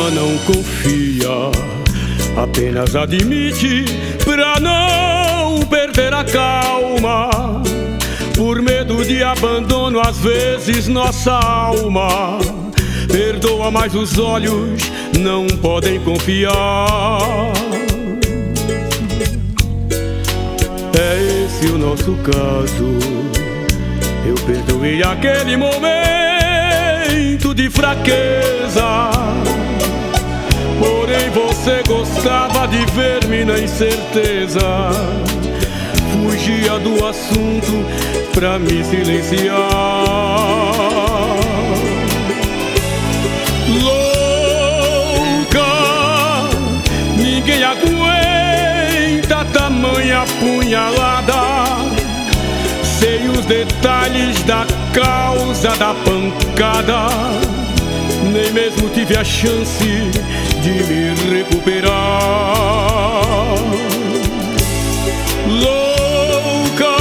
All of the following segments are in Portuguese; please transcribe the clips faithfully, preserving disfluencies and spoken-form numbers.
ama, não confia, apenas admite pra não perder a calma. Por medo de abandono, às vezes nossa alma perdoa, mas os olhos não podem confiar. É esse o nosso caso. Eu perdoei aquele momento de fraqueza, porém você gostava de ver-me na incerteza. Fugia do assunto pra me silenciar. Louca, ninguém aguenta tamanha punhalada. Sei os detalhes da causa da pancada, nem mesmo tive a chance de me recuperar. Louca,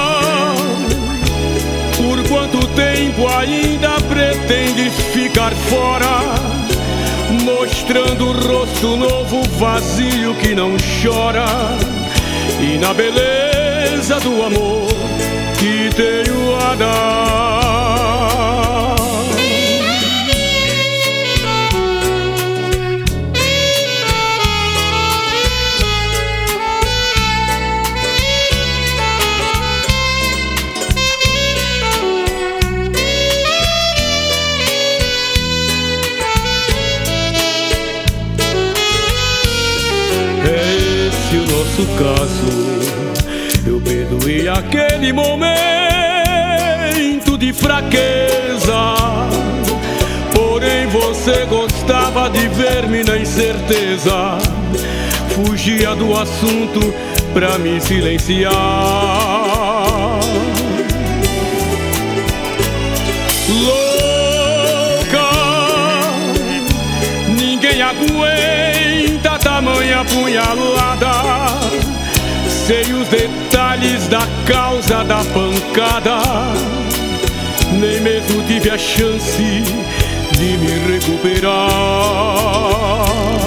por quanto tempo ainda pretendes ficar fora, mostrando o rosto novo, vazio que não chora, e na beleza do amor que tenho a dar. É esse o nosso caso. Eu perdoei aquele momento de fraqueza, porém você gostava de ver-me na incerteza. Fugia do assunto pra me silenciar. Louca, ninguém aguenta tamanha punhalada. Sei os detalhes da causa da pancada, nem mesmo tive a chance de me recuperar.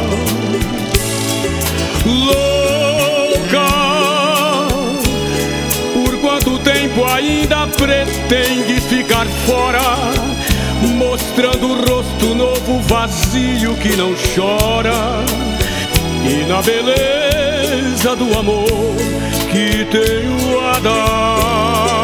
Louca, por quanto tempo ainda pretendes ficar fora, mostrando o rosto novo, vazio que não chora, e na beleza do amor que tenho a dar.